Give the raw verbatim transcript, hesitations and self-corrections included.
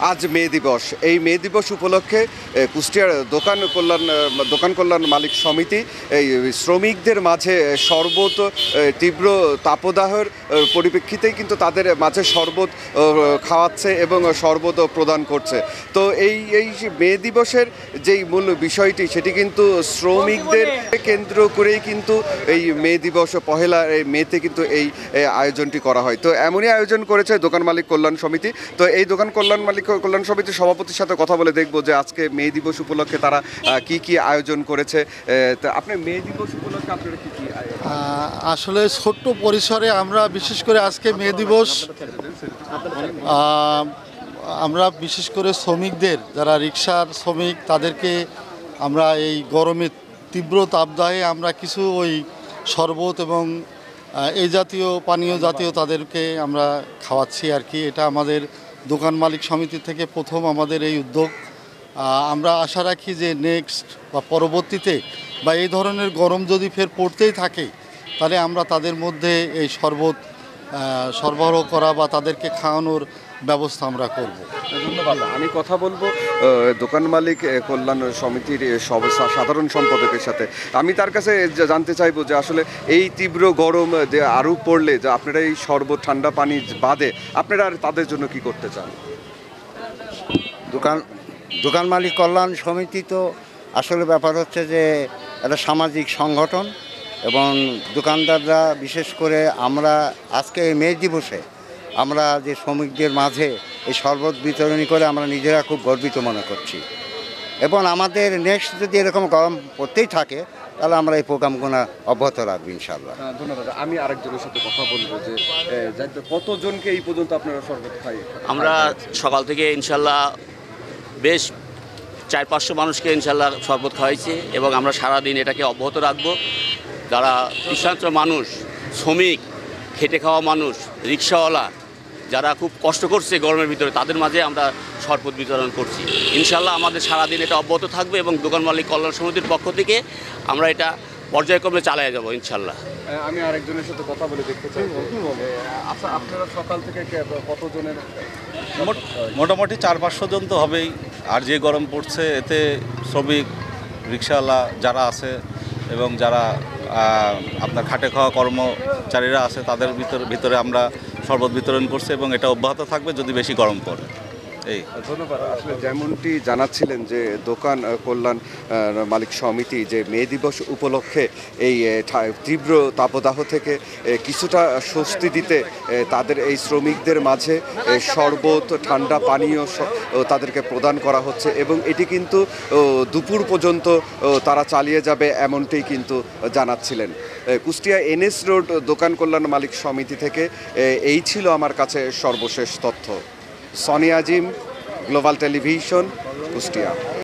আজ মে দিবস। এই মে দিবস উপলক্ষে কুষ্টিয়ার দোকান কল্যাণ দোকান কল্যাণ মালিক সমিতি এই শ্রমিকদের মাঝে শরবত, তীব্র তাপদাহের পরিপ্রেক্ষিতেই কিন্তু তাদের মাঝে শরবত খাওয়াচ্ছে এবং শরবত প্রদান করছে। তো এই এই মে দিবসের যেই মূল বিষয়টি সেটি কিন্তু শ্রমিকদের কেন্দ্র করেই কিন্তু এই মে দিবস পহেলা মেতে কিন্তু এই আয়োজনটি করা হয়। তো এমনই আয়োজন করেছে দোকান মালিক কল্যাণ সমিতি। তো এই দোকান কল্যাণ মালিক কল্যাণ সমিতির সভাপতির সাথে কথা বলে দেখবো যে আজকে মে দিবস উপলক্ষে তারা কি কি আয়োজন করেছে। তো আপনি মে দিবস উপলক্ষে আপনারা কি কি আসলে ছোট্ট পরিসরে আমরা বিশেষ করে আজকে মে দিবস আমরা বিশেষ করে শ্রমিকদের যারা রিকশার শ্রমিক তাদেরকে আমরা এই গরমে তীব্র তাপদাহে আমরা কিছু ওই শরবত এবং এই জাতীয় পানীয় জাতীয় তাদেরকে আমরা খাওয়াচ্ছি আর কি। এটা আমাদের দোকান মালিক সমিতি থেকে প্রথম আমাদের এই উদ্যোগ। আমরা আশা রাখি যে নেক্সট বা পরবর্তীতে বা এই ধরনের গরম যদি ফের পড়তেই থাকে তাহলে আমরা তাদের মধ্যে এই শরবত সরবরাহ করা বা তাদেরকে খাওয়ানোর ব্যবস্থা আমরা করব। ধন্যবাদ। আমি কথা বলবো দোকান মালিক কল্যাণ সমিতির সাধারণ সম্পাদকের সাথে। আমি তার কাছে জানতে চাইবো যে আসলে এই তীব্র গরম যে আরও পড়লে যে আপনারা এই শরবত ঠান্ডা পানি বাদে আপনারা আর তাদের জন্য কি করতে চান? দোকান দোকান মালিক কল্যাণ সমিতি তো আসলে ব্যাপার হচ্ছে যে একটা সামাজিক সংগঠন এবং দোকানদাররা বিশেষ করে আমরা আজকে এই মে দিবসে আমরা যে শ্রমিকদের মাঝে এই শরবত বিতরণী করে আমরা নিজেরা খুব গর্বিত মনে করছি এবং আমাদের নেক্সট যদি এরকম গরম পড়তেই থাকে তাহলে আমরা এই প্রোগ্রামগুলো অব্যাহত রাখবো ইনশাআল্লাহ। ধন্যবাদ। আমি আরেকজনের সাথে কথা বলবো যে কতজনকে এই পর্যন্ত আপনারা শরবত খাই? আমরা সকাল থেকে ইনশাল্লাহ বেশ চার পাঁচশো মানুষকে ইনশাল্লাহ শরবত খাওয়াইছি এবং আমরা সারাদিন এটাকে অব্যাহত রাখবো। যারা তৃষ্ণার্ত মানুষ, শ্রমিক, খেটে খাওয়া মানুষ, রিক্সাওয়ালা যারা খুব কষ্ট করছে গরমের ভিতরে তাদের মাঝে আমরা শরবত বিতরণ করছি। ইনশাল্লাহ আমাদের সারাদিন এটা অব্যাহত থাকবে এবং দোকান মালিক কল্যাণ সমিতির পক্ষ থেকে আমরা এটা পর্যায়ক্রমে চালিয়ে যাব ইনশাল্লাহ। আমি আরেকজনের সাথে কথা বলে দেখতে চাই। আচ্ছা, আপনারা সকাল থেকে কতজনের? মোটামুটি চার পাঁচশো জন তো হবেই। আর যে গরম পড়ছে এতে শ্রমিক, রিক্সাওয়ালা যারা আছে এবং যারা আপনার খাটে খাওয়া কর্মচারীরা আছে তাদের ভিতরে ভিতরে আমরা শরবত বিতরণ করছি এবং এটা অব্যাহত থাকবে যদি বেশি গরম পড়ে। এই ধন্যবাদ। আসলে যেমনটি জানাচ্ছিলেন যে দোকান কল্যাণ মালিক সমিতি যে মে দিবস উপলক্ষে এই তীব্র তাপদাহ থেকে কিছুটা স্বস্তি দিতে তাদের এই শ্রমিকদের মাঝে শরবত, ঠান্ডা পানীয় তাদেরকে প্রদান করা হচ্ছে এবং এটি কিন্তু দুপুর পর্যন্ত তারা চালিয়ে যাবে এমনটি কিন্তু জানাচ্ছিলেন। কুষ্টিয়া এনএস রোড দোকান কল্যাণ মালিক সমিতি থেকে এই ছিল আমার কাছে সর্বশেষ তথ্য। Soni Azim, global television, Kushtia.